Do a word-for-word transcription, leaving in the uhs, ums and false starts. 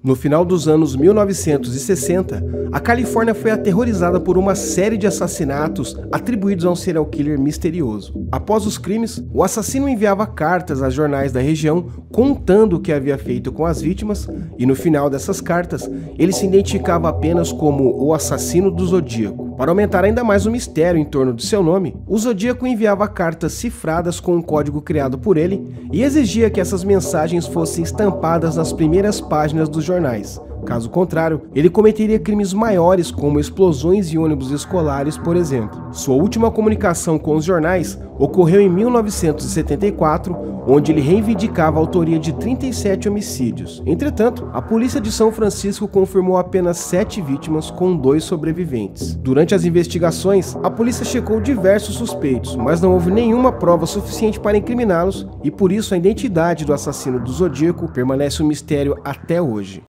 No final dos anos mil novecentos e sessenta, a Califórnia foi aterrorizada por uma série de assassinatos atribuídos a um serial killer misterioso. Após os crimes, o assassino enviava cartas a jornais da região contando o que havia feito com as vítimas, e no final dessas cartas, ele se identificava apenas como o assassino do Zodíaco. Para aumentar ainda mais o mistério em torno de seu nome, o Zodíaco enviava cartas cifradas com um código criado por ele e exigia que essas mensagens fossem estampadas nas primeiras páginas dos jornais. Caso contrário, ele cometeria crimes maiores, como explosões em ônibus escolares, por exemplo. Sua última comunicação com os jornais ocorreu em mil novecentos e setenta e quatro, onde ele reivindicava a autoria de trinta e sete homicídios. Entretanto, a polícia de São Francisco confirmou apenas sete vítimas, com dois sobreviventes. Durante as investigações, a polícia checou diversos suspeitos, mas não houve nenhuma prova suficiente para incriminá-los, e por isso a identidade do assassino do Zodíaco permanece um mistério até hoje.